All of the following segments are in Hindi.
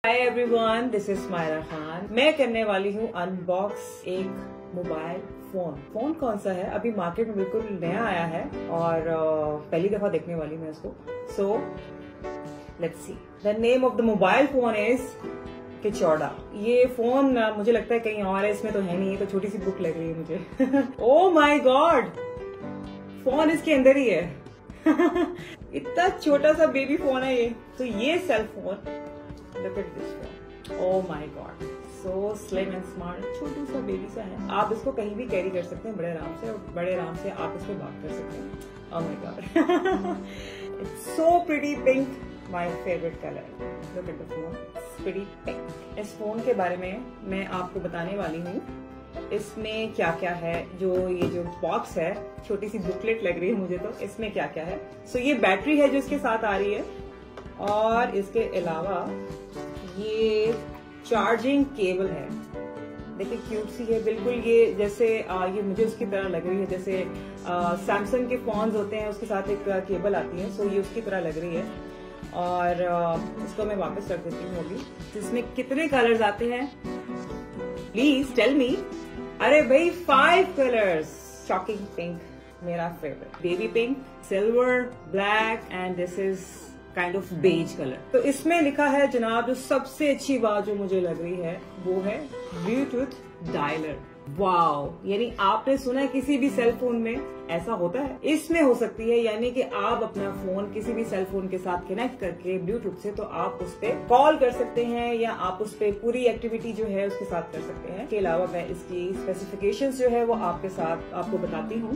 Hi everyone, this is Myra Khan. मैं करने वाली हूँ अनबॉक्स एक मोबाइल फोन कौन सा है, अभी मार्केट में बिल्कुल नया आया है और पहली दफा देखने वाली मैं इसको। So let's see. The name of the mobile phone is किचौड़ा। ये फोन मुझे लगता है कहीं और है, इसमें तो है नहीं, तो छोटी सी बुक लग रही है मुझे। ओह माय गॉड, फोन इसके अंदर ही है। इतना छोटा सा बेबी फोन है ये। तो ये cell phone, look at this phone. Oh my god, so slim and smart. छोटू सा बेबी सा है। आप इसको कहीं भी कैरी कर सकते हैं बड़े आराम से, और बड़े आराम से आप इसमें बात कर सकते हैं। Oh my god, it's so pretty pink, my favorite color. Look at the phone, it's pretty pink. इस फोन के बारे में मैं आपको बताने वाली हूँ। इसमें क्या क्या है, जो ये जो बॉक्स है, छोटी सी बुकलेट लग रही है मुझे, तो इसमें क्या क्या है। सो ये बैटरी है जो इसके साथ आ रही है, और इसके अलावा ये चार्जिंग केबल है। देखिए क्यूट सी है बिल्कुल, ये जैसे ये मुझे उसकी तरह लग रही है जैसे सैमसंग के फोन्स होते हैं उसके साथ एक केबल आती है। सो ये उसकी तरह लग रही है। और इसको मैं वापस रख देती हूँ अभी। जिसमें कितने कलर्स आते हैं प्लीज टेल मी। अरे भाई 5 कलर्स। शॉकिंग पिंक मेरा favourite, baby pink, silver, black and this is kind of beige colour. तो इसमें लिखा है जनाब, जो सबसे अच्छी बात जो मुझे लग रही है वो है ब्लूटूथ डायलर। वाओ, यानी आपने सुना है किसी भी सेल फोन में ऐसा होता है, इसमें हो सकती है। यानी कि आप अपना फोन किसी भी सेल फोन के साथ कनेक्ट करके ब्लूटूथ से, तो आप उस पर कॉल कर सकते हैं या आप उस पर पूरी एक्टिविटी जो है उसके साथ कर सकते हैं। इसके अलावा मैं इसकी स्पेसिफिकेशंस जो है वो आपको बताती हूँ।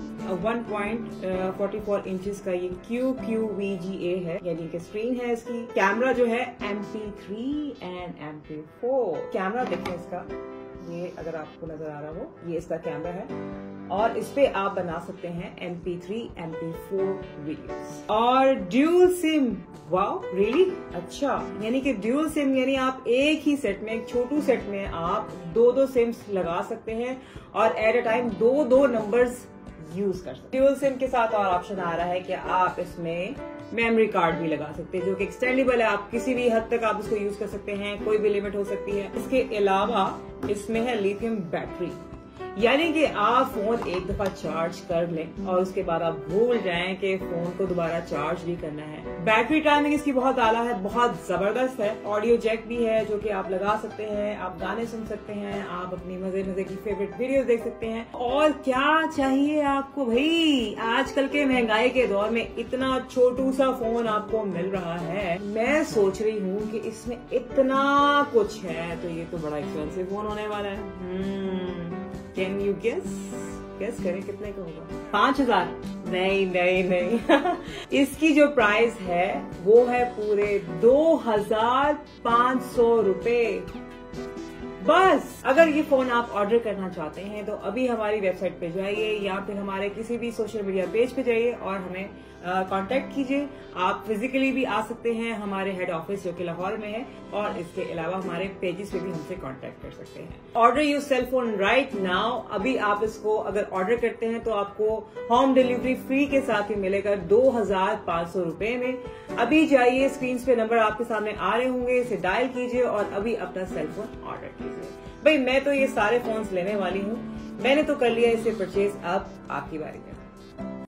1.44 इंचेस का ये QQVGA है, यानी कि स्क्रीन है इसकी। कैमरा जो है MP3 एंड MP4। कैमरा देखें इसका, ये अगर आपको नजर आ रहा हो, ये इसका कैमरा है, और इस पे आप बना सकते हैं MP3 MP4 वीडियोस। और ड्यूल सिम, वाओ रियली अच्छा, यानी कि ड्यूल सिम यानी आप एक ही सेट में, एक छोटू सेट में आप दो सिम्स लगा सकते हैं और एट अ टाइम दो नंबर्स यूज कर सकते हैं। ड्यूल सिम के साथ और ऑप्शन आ रहा है कि आप इसमें मेमोरी कार्ड भी लगा सकते हैं, जो कि एक्सटेंडेबल है। आप किसी भी हद तक आप इसको यूज कर सकते हैं, कोई भी लिमिट हो सकती है। इसके अलावा इसमें है लिथियम बैटरी, यानी कि आप फोन एक दफा चार्ज कर लें और उसके बाद आप भूल जाएं कि फोन को दोबारा चार्ज भी करना है। बैटरी टाइमिंग इसकी बहुत आला है, बहुत जबरदस्त है। ऑडियो जैक भी है जो कि आप लगा सकते हैं, आप गाने सुन सकते हैं, आप अपनी मजे की फेवरेट वीडियोस देख सकते हैं। और क्या चाहिए आपको भाई, आजकल के महंगाई के दौर में इतना छोटू सा फोन आपको मिल रहा है। मैं सोच रही हूँ कि इसमें इतना कुछ है, तो ये तो बड़ा एक्सपेंसिव फोन होने वाला है। कैन यू गेस करें कितने का होगा? 5000? नहीं। इसकी जो प्राइस है वो है पूरे 2500 रुपए बस। अगर ये फोन आप ऑर्डर करना चाहते हैं तो अभी हमारी वेबसाइट पे जाइए या फिर हमारे किसी भी सोशल मीडिया पेज पे जाइए और हमें कांटेक्ट कीजिए। आप फिजिकली भी आ सकते हैं हमारे हेड ऑफिस जो कि लाहौर में है, और इसके अलावा हमारे पेजेस पे भी हमसे कांटेक्ट कर सकते हैं। Order your cell phone right now. अभी आप इसको अगर ऑर्डर करते हैं तो आपको होम डिलीवरी फ्री के साथ ही मिलेगा 2500 रुपए में। अभी जाइए, स्क्रीन पे नंबर आपके सामने आ रहे होंगे, इसे डायल कीजिए और अभी अपना सेल फोन ऑर्डर कीजिए। भाई मैं तो ये सारे फोन्स लेने वाली हूँ, मैंने तो कर लिया इसे परचेज, अब आपकी बारी है।